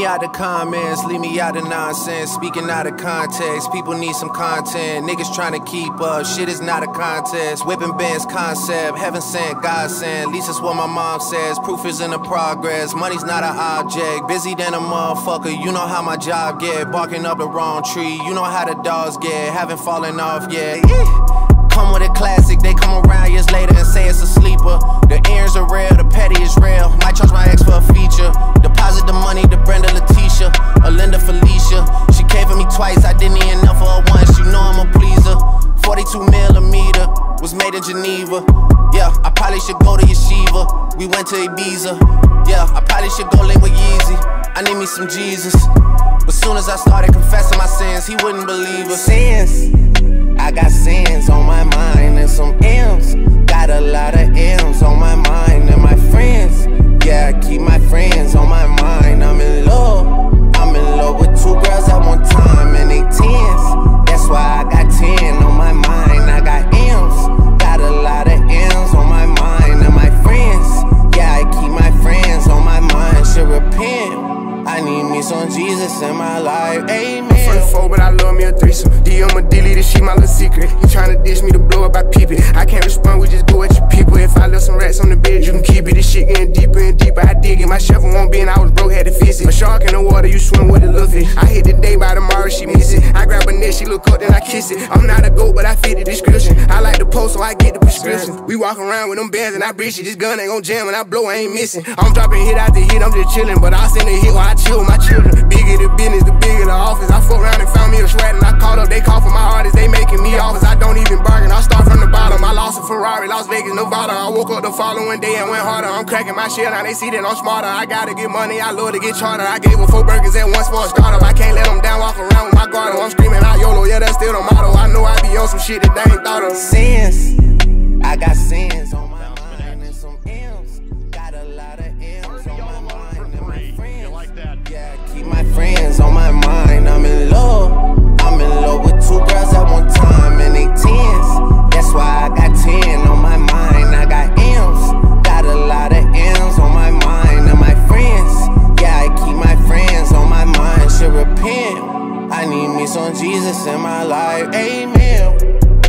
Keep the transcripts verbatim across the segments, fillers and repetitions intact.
out the comments, leave me out the nonsense. Speaking out of context, people need some content. Niggas trying to keep up, shit is not a contest. Whipping bands concept, heaven sent, God sent. At least that's what my mom says, proof is in the progress. Money's not an object, busy than a motherfucker. You know how my job get, barking up the wrong tree. You know how the dogs get, haven't fallen off yet. Come with a classic, they come around years later and say it's a sleeper. The earrings are real, the petty is real. Might charge my ex for a feature. Deposit the money to Brenda Letitia, or Linda Felicia. She came for me twice, I didn't even know for her once. You know I'm a pleaser. forty-two millimeter, was made in Geneva. Yeah, I probably should go to Yeshiva. We went to Ibiza. Yeah, I probably should go link with Yeezy. I need me some Jesus. But soon as I started confessing my sins, he wouldn't believe us. Sins, I got sins on my mind and some M's. Got a lot of M's on my mind and my friends. Yeah, I keep my friends on my mind. I'm in love, I'm in love with two girls at one time and they tens. That's why I got ten on my mind. I got M's, got a lot of M's on my mind and my friends. Yeah, I keep my friends on my mind. Should repent. I need me some Jesus in my life, amen. I'm from the four, but I love me a threesome. D M a delete, this shit my little secret. You tryna dish me to blow up, I peep it. I can't respond, we just go at your people. If I left some rats on the bed, you can keep it. This shit getting deeper and deeper, I dig it. My shovel won't be and I was broke, had to fix it. A shark in the water, you swim with a little fish. I hit the day, by tomorrow she miss it. I grab her neck, she look up, then I kiss it. I'm not a goat, but I fit the description. I like the post, so I get the prescription. We walk around with them bands and I breach it. This gun ain't gon' jam and I blow, I ain't missing. I'm dropping hit after hit, I'm just chillin'. But I'll send a hit while I chill with my children. Bigger the business, the bigger the office. I fuck around and found me a sweat and I called up, they call for my artists, they making me offers. I don't even bargain, I start from the bottom. I lost a Ferrari, Las Vegas, Nevada. I woke up the following day and went harder. I'm cracking my shit, now they see that I'm smarter. I gotta get money, I love to get charter. I gave her four burgers at once for a startup. I can't let them down, walk around with my guard up. I'm screaming out YOLO, yeah, that's still the motto. I know I be on some shit that they ain't thought of. Sins, I got sins on my mind and some M's. Got a lot of M's on my mind and my friends. Yeah, keep my friends on my mind. I'm in love, I'm in love with two girls at one time and they tens. That's why I got ten on my mind. I got M's, got a lot of M's on my mind and my friends. Yeah, I keep my friends on my mind. Should repent. I need me some Jesus in my life, amen.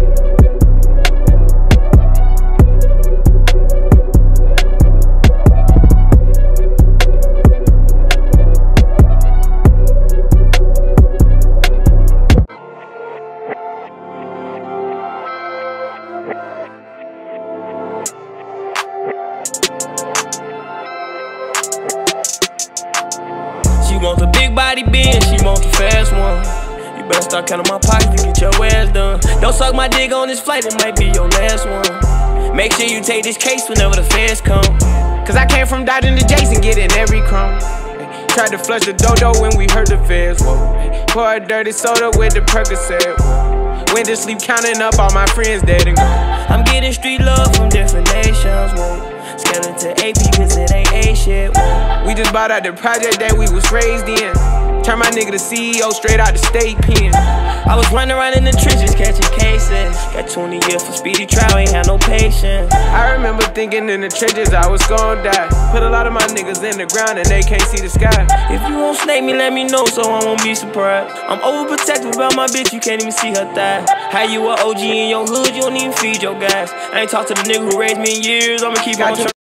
She want the big body Benz, she want the fast one. You better start counting my pockets to get your ass done. Don't suck my dick on this flight, it might be your last one. Make sure you take this case whenever the feds come. Cause I came from dodging the Jason, getting every crumb. Tried to flush the dodo when we heard the feds, whoa. Pour a dirty soda with the Percocet, whoa. Went to sleep counting up all my friends dead and gone. I'm getting street love from different nations, whoa. Skeleton A P cause it ain't A shit, whoa. We just bought out the project that we was raised in. Turn my nigga to C E O straight out the state pen. I was running around in the trenches catching cases. Got twenty years for speedy trial, ain't had no patience. I remember thinking in the trenches I was gon' die. Put a lot of my niggas in the ground and they can't see the sky. If you won't snake me, let me know so I won't be surprised. I'm overprotective about my bitch, you can't even see her thigh. How you a O G in your hood, you don't even feed your guys. I ain't talked to the nigga who raised me in years, I'ma keep on trying.